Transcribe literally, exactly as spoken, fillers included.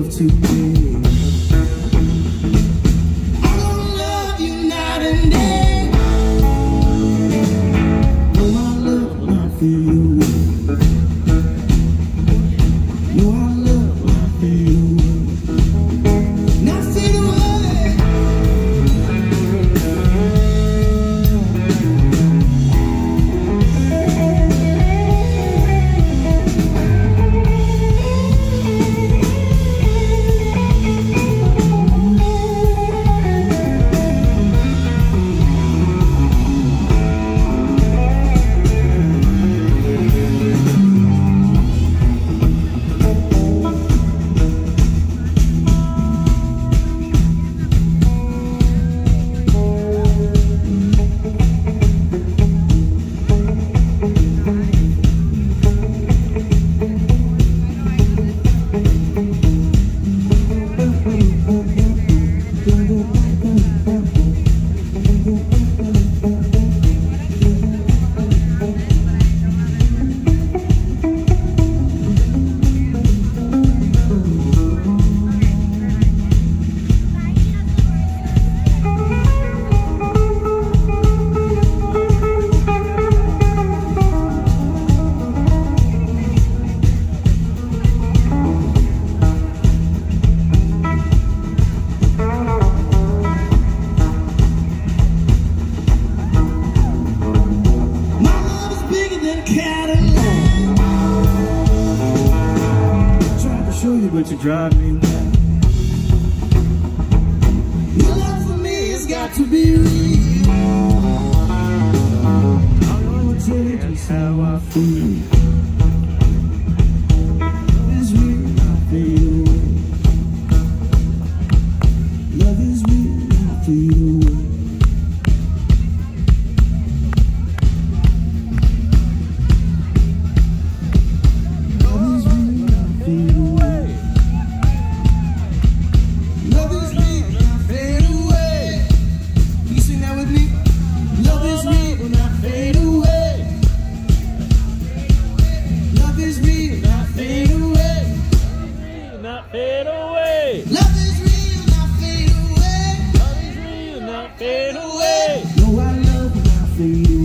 love today. I gonna love you night and day. No, I love when I fade away. No, I love when I fade away. Now fade away. But you drive me mad. Your love for me has got to be real. I'm gonna tell you just how I feel. Love is real, I fade away. Love is real, I fade away. Love is real, I fade away. Love is real when I fade away. Can you sing that with me? Love is real when I fade away. Love is real when I fade away. Not fade away. Love is real when I fade away. Love is real, not fade away. No, I love when I fade away.